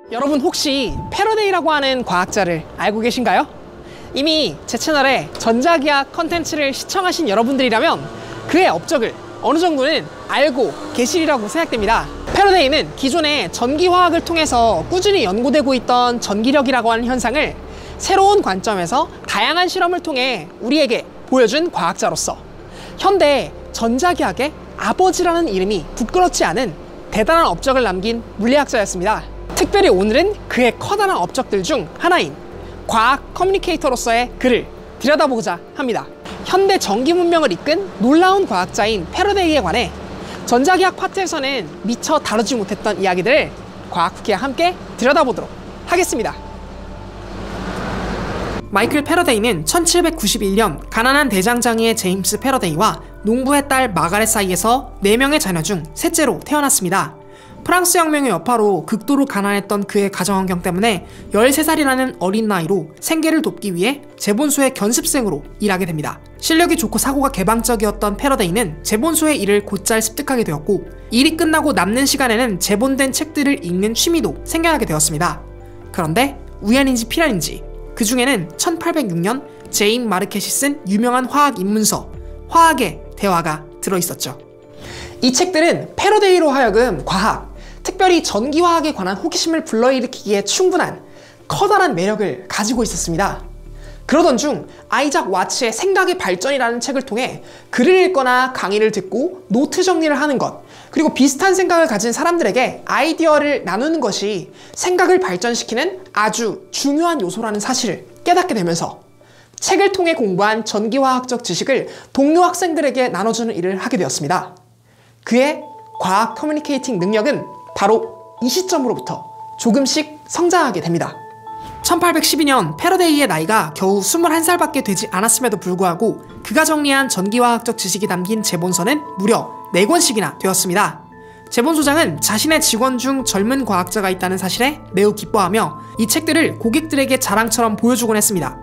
여러분 혹시 패러데이라고 하는 과학자를 알고 계신가요? 이미 제 채널에 전자기학 컨텐츠를 시청하신 여러분들이라면 그의 업적을 어느 정도는 알고 계시리라고 생각됩니다. 패러데이는 기존의 전기화학을 통해서 꾸준히 연구되고 있던 전기력이라고 하는 현상을 새로운 관점에서 다양한 실험을 통해 우리에게 보여준 과학자로서 현대 전자기학의 아버지라는 이름이 부끄럽지 않은 대단한 업적을 남긴 물리학자였습니다. 특별히 오늘은 그의 커다란 업적들 중 하나인 과학 커뮤니케이터로서의 그를 들여다보고자 합니다. 현대 전기 문명을 이끈 놀라운 과학자인 패러데이에 관해 전자기학 파트에서는 미처 다루지 못했던 이야기들을 과학후기와 함께 들여다보도록 하겠습니다. 마이클 패러데이는 1791년 가난한 대장장이의 제임스 패러데이와 농부의 딸 마가렛 사이에서 4명의 자녀 중 셋째로 태어났습니다. 프랑스 혁명의 여파로 극도로 가난했던 그의 가정환경 때문에 13살이라는 어린 나이로 생계를 돕기 위해 제본소의 견습생으로 일하게 됩니다. 실력이 좋고 사고가 개방적이었던 패러데이는 제본소의 일을 곧잘 습득하게 되었고, 일이 끝나고 남는 시간에는 제본된 책들을 읽는 취미도 생겨나게 되었습니다. 그런데 우연인지 필연인지 그 중에는 1806년 제임 마르켓이 쓴 유명한 화학 입문서 화학의 대화가 들어있었죠. 이 책들은 패러데이로 하여금 과학, 특별히 전기화학에 관한 호기심을 불러일으키기에 충분한 커다란 매력을 가지고 있었습니다. 그러던 중 아이작 와츠의 생각의 발전이라는 책을 통해 글을 읽거나 강의를 듣고 노트 정리를 하는 것, 그리고 비슷한 생각을 가진 사람들에게 아이디어를 나누는 것이 생각을 발전시키는 아주 중요한 요소라는 사실을 깨닫게 되면서 책을 통해 공부한 전기화학적 지식을 동료 학생들에게 나눠주는 일을 하게 되었습니다. 그의 과학 커뮤니케이팅 능력은 바로 이 시점으로부터 조금씩 성장하게 됩니다. 1812년 패러데이의 나이가 겨우 21살밖에 되지 않았음에도 불구하고 그가 정리한 전기화학적 지식이 담긴 제본서는 무려 4권씩이나 되었습니다. 제본소장은 자신의 직원 중 젊은 과학자가 있다는 사실에 매우 기뻐하며 이 책들을 고객들에게 자랑처럼 보여주곤 했습니다.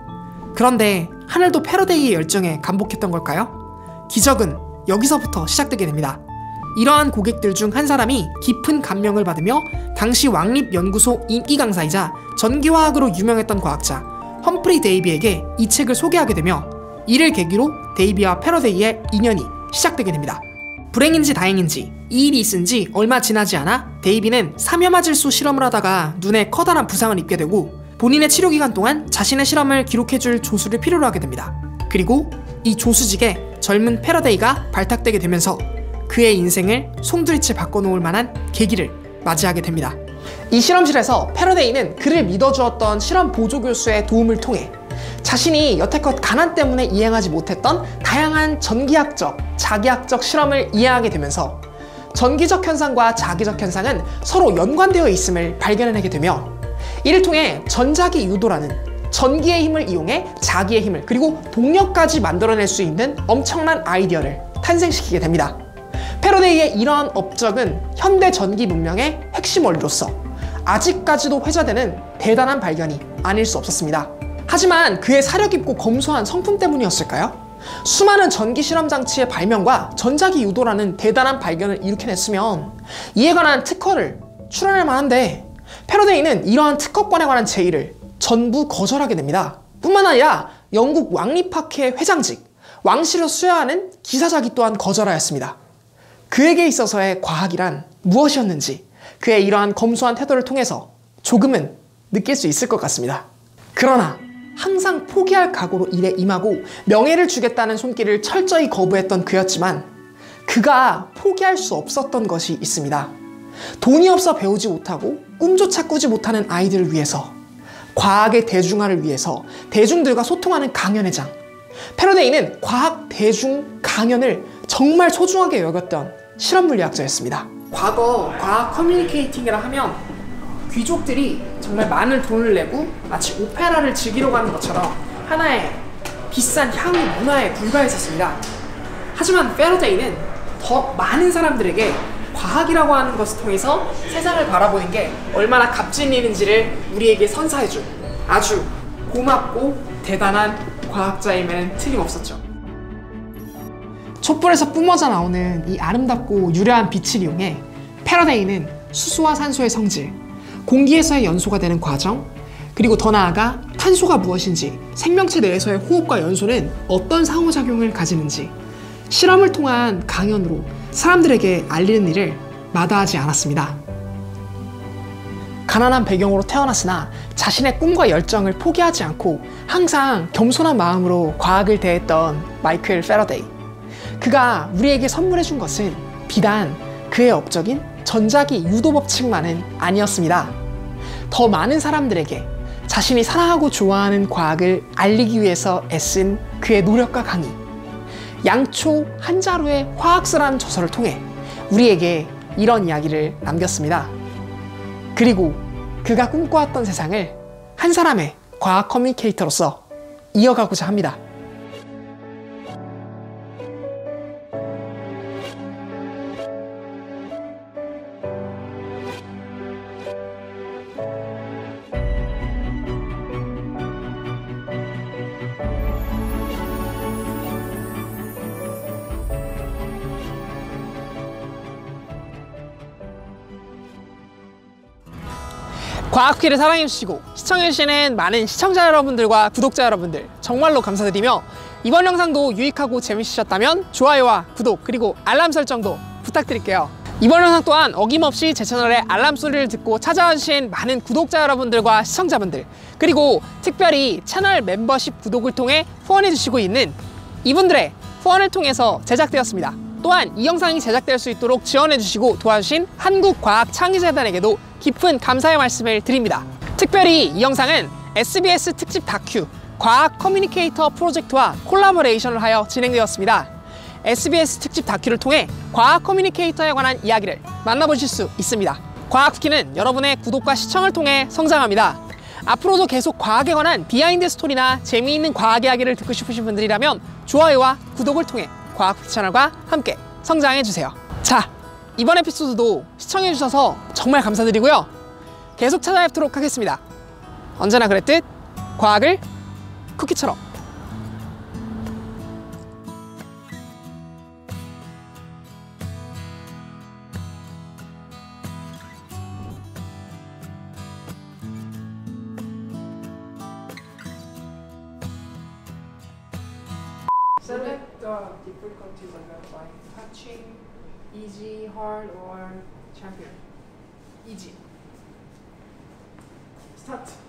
그런데 하늘도 패러데이의 열정에 감복했던 걸까요? 기적은 여기서부터 시작되게 됩니다. 이러한 고객들 중 한 사람이 깊은 감명을 받으며 당시 왕립연구소 인기 강사이자 전기화학으로 유명했던 과학자 험프리 데이비에게 이 책을 소개하게 되며 이를 계기로 데이비와 패러데이의 인연이 시작되게 됩니다. 불행인지 다행인지 이 일이 있은 지 얼마 지나지 않아 데이비는 삼염화질소 실험을 하다가 눈에 커다란 부상을 입게 되고 본인의 치료기간 동안 자신의 실험을 기록해줄 조수를 필요로 하게 됩니다. 그리고 이 조수직에 젊은 패러데이가 발탁되게 되면서 그의 인생을 송두리째 바꿔놓을 만한 계기를 맞이하게 됩니다. 이 실험실에서 패러데이는 그를 믿어주었던 실험 보조교수의 도움을 통해 자신이 여태껏 가난 때문에 이행하지 못했던 다양한 전기학적, 자기학적 실험을 이해하게 되면서 전기적 현상과 자기적 현상은 서로 연관되어 있음을 발견해내게 되며 이를 통해 전자기 유도라는 전기의 힘을 이용해 자기의 힘을 그리고 동력까지 만들어낼 수 있는 엄청난 아이디어를 탄생시키게 됩니다. 패러데이의 이러한 업적은 현대 전기 문명의 핵심 원리로서 아직까지도 회자되는 대단한 발견이 아닐 수 없었습니다. 하지만 그의 사려 깊고 검소한 성품 때문이었을까요? 수많은 전기 실험 장치의 발명과 전자기 유도라는 대단한 발견을 일으켜냈으면 이에 관한 특허를 출원할 만한데 패러데이는 이러한 특허권에 관한 제의를 전부 거절하게 됩니다. 뿐만 아니라 영국 왕립학회의 회장직, 왕실을 수여하는 기사자기 또한 거절하였습니다. 그에게 있어서의 과학이란 무엇이었는지 그의 이러한 검소한 태도를 통해서 조금은 느낄 수 있을 것 같습니다. 그러나 항상 포기할 각오로 일에 임하고 명예를 주겠다는 손길을 철저히 거부했던 그였지만 그가 포기할 수 없었던 것이 있습니다. 돈이 없어 배우지 못하고 꿈조차 꾸지 못하는 아이들을 위해서, 과학의 대중화를 위해서 대중들과 소통하는 강연의 장, 패러데이는 과학 대중 강연을 정말 소중하게 여겼던 실험물리학자였습니다. 과거 과학 커뮤니케이팅이라 하면 귀족들이 정말 많은 돈을 내고 마치 오페라를 즐기러 가는 것처럼 하나의 비싼 향후 문화에 불과했었습니다. 하지만 패러데이는 더 많은 사람들에게 과학이라고 하는 것을 통해서 세상을 바라보는 게 얼마나 값진 일인지를 우리에게 선사해준 아주 고맙고 대단한 과학자임에는 틀림없었죠. 촛불에서 뿜어져 나오는 이 아름답고 유려한 빛을 이용해 패러데이는 수소와 산소의 성질, 공기에서의 연소가 되는 과정, 그리고 더 나아가 탄소가 무엇인지, 생명체 내에서의 호흡과 연소는 어떤 상호작용을 가지는지 실험을 통한 강연으로 사람들에게 알리는 일을 마다하지 않았습니다. 가난한 배경으로 태어났으나 자신의 꿈과 열정을 포기하지 않고 항상 겸손한 마음으로 과학을 대했던 마이클 패러데이. 그가 우리에게 선물해준 것은 비단 그의 업적인 전자기 유도 법칙만은 아니었습니다. 더 많은 사람들에게 자신이 사랑하고 좋아하는 과학을 알리기 위해서 애쓴 그의 노력과 강의. 양초 한 자루의 화학서라는 저서를 통해 우리에게 이런 이야기를 남겼습니다. 그리고 그가 꿈꿔왔던 세상을 한 사람의 과학 커뮤니케이터로서 이어가고자 합니다. 과학퀴를 사랑해주시고 시청해주시는 많은 시청자 여러분들과 구독자 여러분들 정말로 감사드리며 이번 영상도 유익하고 재밌으셨다면 좋아요와 구독 그리고 알람 설정도 부탁드릴게요. 이번 영상 또한 어김없이 제 채널의 알람 소리를 듣고 찾아와 주신 많은 구독자 여러분들과 시청자분들, 그리고 특별히 채널 멤버십 구독을 통해 후원해주시고 있는 이분들의 후원을 통해서 제작되었습니다. 또한 이 영상이 제작될 수 있도록 지원해주시고 도와주신 한국과학창의재단에게도 깊은 감사의 말씀을 드립니다. 특별히 이 영상은 SBS 특집 다큐 과학 커뮤니케이터 프로젝트와 콜라보레이션을 하여 진행되었습니다. SBS 특집 다큐를 통해 과학 커뮤니케이터에 관한 이야기를 만나보실 수 있습니다. 과학쿠키는 여러분의 구독과 시청을 통해 성장합니다. 앞으로도 계속 과학에 관한 비하인드 스토리나 재미있는 과학 이야기를 듣고 싶으신 분들이라면 좋아요와 구독을 통해 과학쿠키 채널과 함께 성장해주세요. 자, 이번 에피소드도 시청해주셔서 정말 감사드리고요. 계속 찾아뵙도록 하겠습니다. 언제나 그랬듯 과학을 쿠키처럼. Select the difficulty level by touching easy, hard, or champion. Easy. Start.